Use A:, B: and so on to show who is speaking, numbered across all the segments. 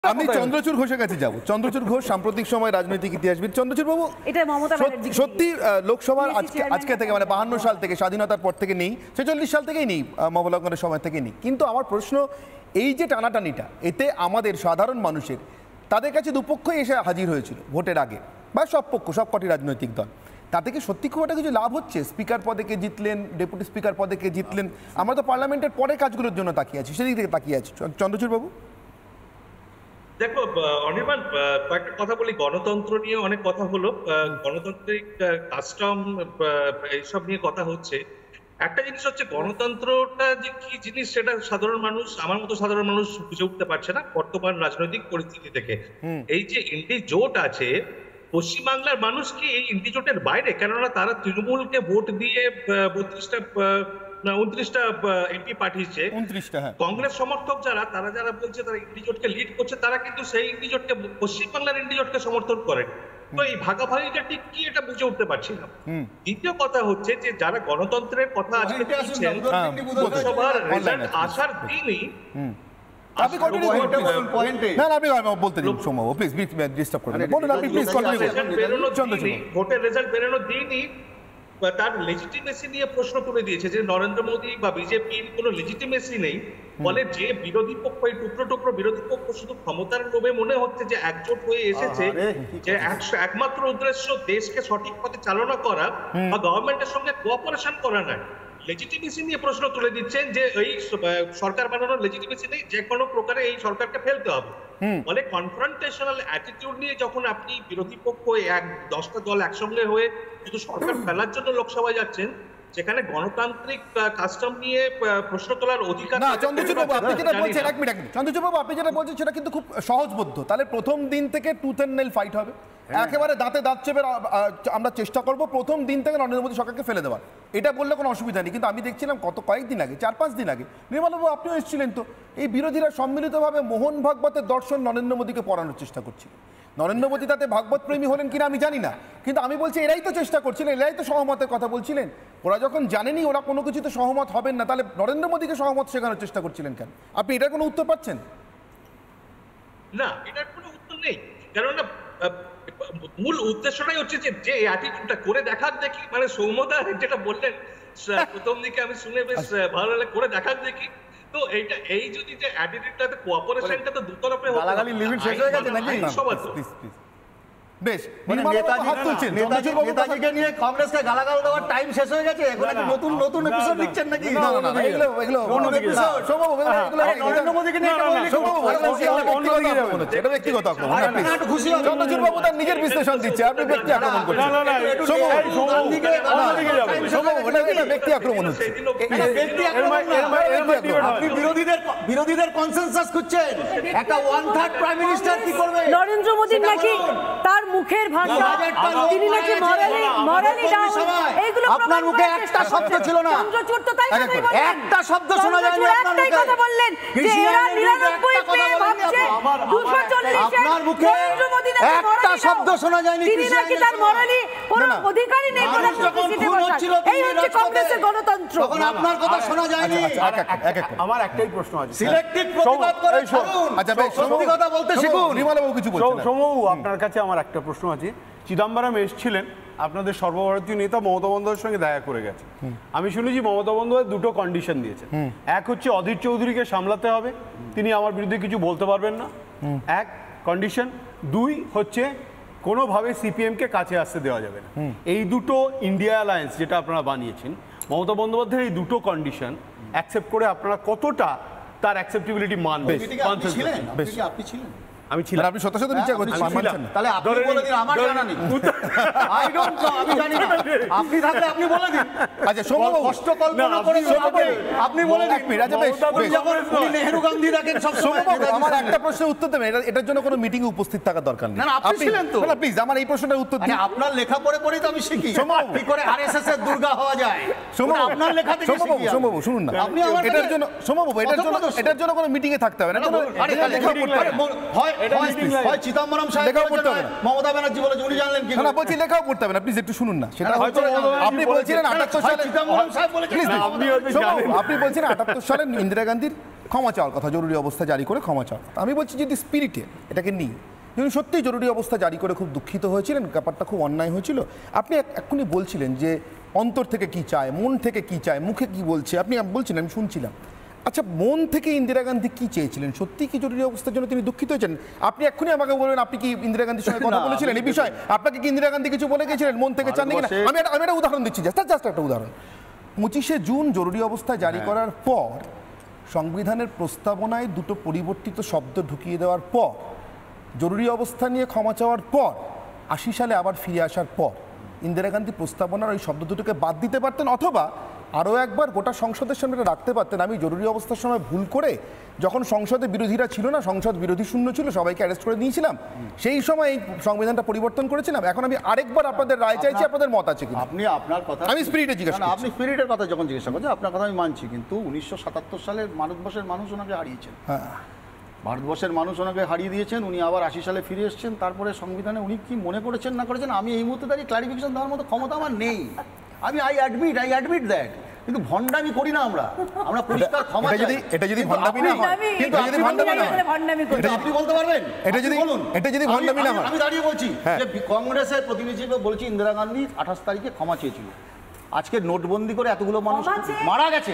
A: আমি চন্দ্রচূড় ঘোষের কাছে যাব। চন্দ্রচূড় ঘোষ সাম্প্রতিক সময় রাজনৈতিক ইতিহাসবিদ। চন্দ্রচূড় বাবু, সত্যি লোকসভার আজকে থেকে মানে 52 সাল থেকে স্বাধীনতার পর থেকে নেই, 46 সাল থেকেই নেই, মবলঙ্ঘনের সময় থেকে নেই। কিন্তু আমার প্রশ্ন, এই যে টানাটানিটা, এতে আমাদের সাধারণ মানুষের তাদের কাছে দুপক্ষই এসে হাজির হয়েছিল ভোটের আগে, বা সব পক্ষ, সব কটি রাজনৈতিক দল, তাতে কি সত্যি খুব একটা কিছু লাভ হচ্ছে? স্পিকার পদে কে জিতলেন, ডেপুটি স্পিকার পদে কে জিতলেন, আমরা তো পার্লামেন্টের পরে কাজগুলোর জন্য তাকিয়ে আছি, সেদিক থেকে তাকিয়ে আছি। চন্দ্রচূড় বাবু
B: দেখো অনির্বাণ, কয়েকটা কথা বলি। গণতন্ত্র নিয়ে অনেক কথা হলো, গণতান্ত্রিক কাস্টম এইসব নিয়ে কথা হচ্ছে। একটা জিনিস হচ্ছে, গণতন্ত্রটা যে কি জিনিস সেটা সাধারণ মানুষ, আমার মতো সাধারণ মানুষ বুঝে উঠতে পারছে না বর্তমান রাজনৈতিক পরিস্থিতি থেকে। এই যে ইন্ডি জোট আছে, পশ্চিমবাংলার মানুষ কি এই ইন্ডি জোটের বাইরে? কেননা তারা তৃণমূলকে ভোট দিয়ে 29টা এমপি পাঠিয়েছে। কংগ্রেস সমর্থক যারা, তারা যারা বলছে তারা ইন্ডিজোটকে লিড করছে, তারা কিন্তু সেই ইন্ডিজোটকে, পশ্চিমবাংলার ইন্ডিজোটকে সমর্থন করেন। তো এই ভাগাভাগিটা ঠিক কি, এটা বুঝে উঠতে পারছি না। দ্বিতীয় কথা হচ্ছে যে যারা গণতন্ত্রের কথা আজকে বলছেন, লোকসভার রেজাল্ট আসার দিনই ভোটের রেজাল্ট বেরোনোর দিনই তার লেজিটিমেসি নিয়ে প্রশ্ন তুলে দিয়েছে যে নরেন্দ্র মোদী বা বিজেপির কোনো লেজিটিমেসি নেই। বলে যে বিরোধী পক্ষ, এই টুকরো টুকরো বিরোধী পক্ষ শুধু ক্ষমতার লোভে মনে হচ্ছে যে একজোট হয়ে এসেছে, যে একমাত্র উদ্দেশ্য দেশকে সঠিক পথে চালনা করা বা গভর্নমেন্টের সঙ্গে কোঅপারেশন করা নয়। লেজিটিমেসি নিয়ে প্রশ্ন তুলে দিচ্ছেন যে এই সরকার বানানোর লেজিটিমেসি নেই, যে কোনো প্রকারে এই সরকারকে ফেলতে হবে। বলে কনফ্রন্টেশনাল অ্যাটিটিউড নিয়ে যখন আপনি বিরোধী পক্ষ 10টা দল একসঙ্গে হয়ে শুধু সরকার ফেলার জন্য লোকসভায় যাচ্ছেন, যেখানে গণতান্ত্রিক কাস্টম নিয়ে প্রশ্ন তোলার অধিকার না।
A: চন্দ্রচূড় বাবু, আপনি যেটা বলছেন, এক মিনিট, চন্দ্রচূড় বাবু আপনি যেটা বলছেন সেটা কিন্তু খুব সহজবোধ্য। তাহলে প্রথম দিন থেকে টুথ অ্যান্ড নেল ফাইট হবে, একেবারে দাঁতে দাঁত চেপে আমরা চেষ্টা করব প্রথম দিন থেকে নরেন্দ্র মোদী সরকারকে ফেলে দেওয়ার। এটা বললে কোনো অসুবিধা নেই। কিন্তু আমি দেখছিলাম কয়েকদিন আগে, 4-5 দিন আগে, নির্মলবাবু আপনিও এসেছিলেন, তো এই বিরোধীরা সম্মিলিতভাবে মোহন ভাগবতের দর্শন নরেন্দ্র মোদীকে পড়ানোর চেষ্টা করছিল। নরেন্দ্র মোদী তাতে ভাগবত প্রেমী হলেন কিনা আমি জানি না, কিন্তু আমি বলছি এরাই তো চেষ্টা করছিলেন, এরাই তো সহমতের কথা বলছিলেন। ওরা যখন জানেনি ওরা কোনো কিছুতে সহমত হবেন না, তাহলে নরেন্দ্র মোদীকে সহমত শেখানোর চেষ্টা করছিলেন কেন? আপনি এটার কোনো উত্তর পাচ্ছেন?
B: না, এটার কোনো উত্তর নেই। কেননা মূল উদ্দেশ্যটাই হচ্ছে যে অ্যাটিটিউডটা করে দেখার দেখি, মানে সৌম্যদা যেটা বললেন প্রথম দিকে আমি শুনে বেশ ভালো লাগে, করে দেখার দেখি। তো এইটা, এই যদি যে অ্যাটিটিউডটাতে কোঅপারেশনটা তো দুতরফে হতো, গালাগালি লিমিট শেষ হয়ে গেছে নাকি?
A: বেশ, নেতাজিকে নিয়ে কংগ্রেসকে গালাগাল দেওয়ার টাইম শেষ হয়ে গেছে, এখন একটা নতুন নতুন এপিসোড লিখছেন নাকি? না না না, এগুলো নতুন এপিসোড। সম্ভব হবে এগুলো নরেন্দ্র মোদীকে নিয়ে সম্ভব হবে, এটা ব্যক্তিগত আক্রমণ। একটু খুশি হন, চন্দ্রচূড় বাবু তার নিজের বিশ্লেষণ দিচ্ছে, আপনি ব্যক্তি আক্রমণ করছেন। না না, সম্ভব এটা ব্যক্তি আক্রমণ হচ্ছে, এটা ব্যক্তি আক্রমণ। আপনি বিরোধীদের কনসেনসাস খুঁজছেন, একটা 1/3 প্রাইম মিনিস্টার কি করবে?
C: নরেন্দ্র মোদী নাকি তার মুখের ভাষা, তিনি নাকি মরালি ডাউন, এইগুলো
A: আপনার মুখে একটা শব্দ ছিল না।
C: চন্দ্রচূড় তো তাই বললেন,
A: একটা শব্দ শোনা যায়নি আপনার মুখে।
C: কথা বললেন যে এরা 99 পেয়ে ভাবছে 240
A: আপনার মুখে একটা শব্দ শোনা যায়নি।
C: তিনি নাকি তার মরালি কোনো অধিকারই নেই বলে সিটে বসার। এই হচ্ছে কংগ্রেসের গণতন্ত্র।
A: তখন আপনার কথা শোনা যায়নি।
D: আমার একটাই প্রশ্ন আছে,
A: সিলেক্টিভ প্রতিবাদ করে ছাড়ুন। আচ্ছা বেশ, সত্যি কথা বলতে শিখুন। নির্মলবাবু কিছু বলছেন।
D: সোমবাবু, আপনার কাছে আমার একটা প্রশ্ন আছে। চিদম্বরম এসেছিলেন, আপনাদের সর্বভারতীয় নেতা মমতা বন্দ্যোপাধ্যায়ের সঙ্গে দেখা করে গেছে। আমি শুনেছি মমতা বন্দ্যোপাধ্যায় 2টো কন্ডিশন দিয়েছেন। এক হচ্ছে অধীর চৌধুরীকে সামলাতে হবে, তিনি আমার বিরুদ্ধে কিছু বলতে পারবেন না, এক কন্ডিশন। 2 হচ্ছে কোনোভাবে সিপিএমকে কাছে আসতে দেওয়া যাবে না। এই দুটো ইন্ডিয়া অ্যালায়েন্স যেটা আপনারা বানিয়েছেন, মমতা বন্দ্যোপাধ্যায়ের এই 2টো কন্ডিশন অ্যাকসেপ্ট করে আপনারা কতটা তার অ্যাকসেপ্টেবিলিটি মানবেন?
A: আপনি ছিলেন?
D: আমি ছিলাম।
A: আপনি শত শত নিচে করছেন, তাহলে আপনি বলে দিন, আমার জানা নেই। আই ডোন্ট নো, আমি জানি না। আপনি থাকলে আপনি বলে দিন। আচ্ছা সোমবাবু, কষ্ট কল্পনা করে আপনি বলে দিন। রাজা বেশ, উনি নেহেরু গান্ধী রাখেন সব সময়। আমার একটা প্রশ্নের উত্তর দেবেন, এটার জন্য কোনো মিটিং এ উপস্থিত থাকার দরকার নেই। না, আপনি ছিলেন তো। না প্লিজ, আমার এই প্রশ্নের উত্তর দিন। আপনার লেখা পড়ে পড়েই তো আমি শিখি কি করে আরএসএস এর দুর্গা হওয়া যায়। সোমবাবু, আপনার লেখা থেকে শিখি। সোমবাবু শুনুন না, আপনি এটার জন্য, সোমবাবু এটার জন্য কোনো মিটিং এ থাকতে হবে না। লেখা পড়তে হয়, হয় চিদম্বরম সাহেব লেখাও পড়তে হবে, মমতা ব্যানার্জি বলেছে, উনি জানলেন কি? না বলছি লেখাও পড়তে হবে না, প্লিজ একটু শুনুন না। সেটা হয়তো আপনি বলছিলেন 78 সালে চিদম্বরম সাহেব বলেছেন, আপনি বলছিলেন 78 সালে ইন্দিরা গান্ধীর ক্ষমা চাওয়ার কথা, জরুরি অবস্থা জারি করে ক্ষমা চাওয়ার কথা। আমি বলছি যদি স্পিরিটে এটাকে নিই, যদি সত্যিই জরুরি অবস্থা জারি করে খুব দুঃখিত হয়েছিলেন, ব্যাপারটা খুব অন্যায় হয়েছিল, আপনি এক্ষুনি বলছিলেন যে অন্তর থেকে কি চায়, মন থেকে কি চায়, মুখে কি বলছে, আপনি বলছিলেন, আমি শুনছিলাম। আচ্ছা, মন থেকে ইন্দিরা গান্ধী কি চেয়েছিলেন? সত্যি কি জরুরি অবস্থার জন্য তিনি দুঃখিত হয়েছেন? আপনি এক্ষুনি আমাকে বলবেন আপনি কি ইন্দিরা গান্ধীর সঙ্গে কথা বলেছিলেন এই বিষয়ে? আপনাকে কি ইন্দিরা গান্ধী কিছু বলে গেছিলেন মন থেকে চান নাকি না? আমি একটা উদাহরণ দিচ্ছি, জাস্ট একটা উদাহরণ। 25শে জুন জরুরি অবস্থা জারি করার পর সংবিধানের প্রস্তাবনায় দুটো পরিবর্তিত শব্দ ঢুকিয়ে দেওয়ার পর, জরুরি অবস্থা নিয়ে ক্ষমা চাওয়ার পর, 80 সালে আবার ফিরে আসার পর ইন্দিরা গান্ধী প্রস্তাবনার ওই শব্দ দুটোকে বাদ দিতে পারতেন, অথবা আরও একবার গোটা সংসদের সামনে রাখতে পারতেন। আমি জরুরি অবস্থার সময় ভুল করে, যখন সংসদে বিরোধীরা ছিল না, সংসদ বিরোধী শূন্য ছিল, সবাইকে অ্যারেস্ট করে নিয়েছিলাম, সেই সময় এই সংবিধানটা পরিবর্তন করেছিলাম। এখন আমি আরেকবার আপনাদের রায় চাইছি, আপনাদের মত আছে কিনা?
E: আপনি আপনার কথা,
A: আমি স্পিরিটে জিজ্ঞাসা করছি।
E: আপনি স্পিরিটের কথা যখন জিজ্ঞাসা করছেন, আপনার কথা আমি মানছি, কিন্তু 1977 সালে ভারতবর্ষের মানুষ ওনাকে হারিয়েছেন।
A: হ্যাঁ,
E: ভারতবর্ষের মানুষ ওনাকে হারিয়ে দিয়েছেন, উনি আবার 80 সালে ফিরে এসেছেন। তারপরে সংবিধানে উনি কি মনে করেছেন না করেছেন আমি এই মুহূর্তে দাঁড়িয়ে ক্লারিফিকেশন দেওয়ার মতো ক্ষমতা আমার নেই। আমি আই অ্যাডমিট দ্যাট, কিন্তু ভণ্ডামি করি না আমরা পরিষ্কার ক্ষমা চাই।
A: এটা যদি ভণ্ডামি না হয়, কিন্তু যদি ভণ্ডামি না হয়,
E: আপনি বলতে পারবেন?
A: এটা যদি ভণ্ডামি না হয়,
E: আমি দাঁড়িয়ে বলছি যে কংগ্রেসের প্রতিনিধি হিসেবে বলছি ইন্দিরা গান্ধী 28 তারিখে ক্ষমা চেয়েছিল। আজকে নোটবন্দি করে এতগুলো মানুষ মারা গেছে।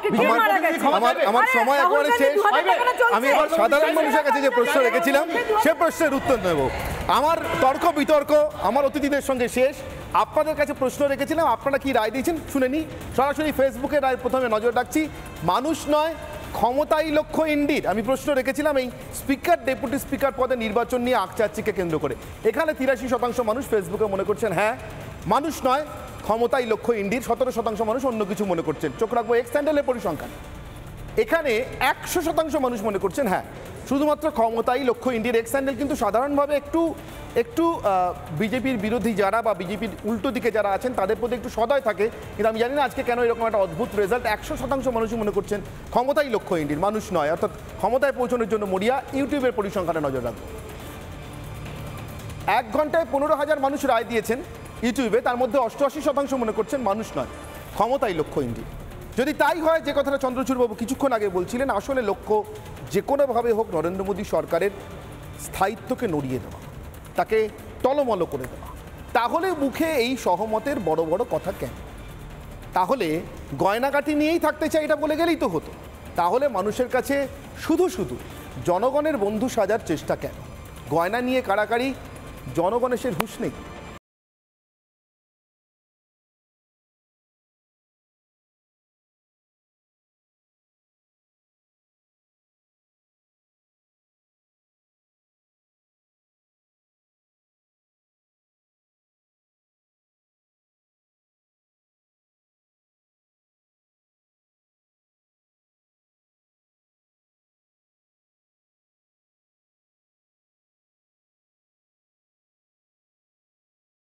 A: আমার সময় একেবারে শেষ। আমি এবার সাধারণ মানুষের কাছে যে প্রশ্ন রেখেছিলাম সে প্রশ্নের উত্তর নেব। আমার তর্ক বিতর্ক আমার অতিথিদের সঙ্গে শেষ। আপনাদের কাছে প্রশ্ন রেখেছিলাম, আপনারা কি রায় দিয়েছেন শুনে নি। সরাসরি ফেসবুকে রায় প্রথমে নজর রাখছি। মানুষ নয়, ক্ষমতাই লক্ষ্য ইন্ডির। আমি প্রশ্ন রেখেছিলাম এই স্পিকার, ডেপুটি স্পিকার পদে নির্বাচন নিয়ে আকচাচ্চিকে কেন্দ্র করে। এখানে 83% মানুষ ফেসবুকে মনে করছেন হ্যাঁ মানুষ নয়, ক্ষমতাই লক্ষ্য ইন্ডির। 17% মানুষ অন্য কিছু মনে করছেন। চোখ রাখবো এক্স স্যান্ডেলের পরিসংখ্যান। এখানে 100% মানুষ মনে করছেন হ্যাঁ শুধুমাত্র ক্ষমতাই লক্ষ্য ইন্ডির। এক্স স্যান্ডেল কিন্তু সাধারণভাবে একটু বিজেপির বিরোধী যারা বা বিজেপির উল্টো দিকে যারা আছেন তাদের প্রতি একটু সদয় থাকে, কিন্তু আমি জানি না আজকে কেন এরকম একটা অদ্ভুত রেজাল্ট। 100% মানুষই মনে করছেন ক্ষমতাই লক্ষ্য ইন্ডির, মানুষ নয়, অর্থাৎ ক্ষমতায় পৌঁছানোর জন্য মরিয়া। ইউটিউবের পরিসংখ্যানে নজর রাখবো। 1 ঘন্টায় 15,000 মানুষ রায় দিয়েছেন ইউটিউবে, তার মধ্যে 88% মনে করছেন মানুষ নয়, ক্ষমতাই লক্ষ্য ইন্ডির। যদি তাই হয়, যে কথাটা চন্দ্রচূড়বাবু কিছুক্ষণ আগে বলছিলেন, আসলে লক্ষ্য যে কোনোভাবে হোক নরেন্দ্র মোদী সরকারের স্থায়িত্বকে নড়িয়ে দেওয়া, তাকে টলমল করে দেওয়া, তাহলে মুখে এই সহমতের বড় বড় কথা কেন? তাহলে গয়নাগাটি নিয়েই থাকতে চাই এটা বলে গেলেই তো হতো। তাহলে মানুষের কাছে শুধু জনগণের বন্ধু সাজার চেষ্টা কেন? গয়না নিয়ে কাড়াকাড়ি, জনগণের হুঁশ নেই।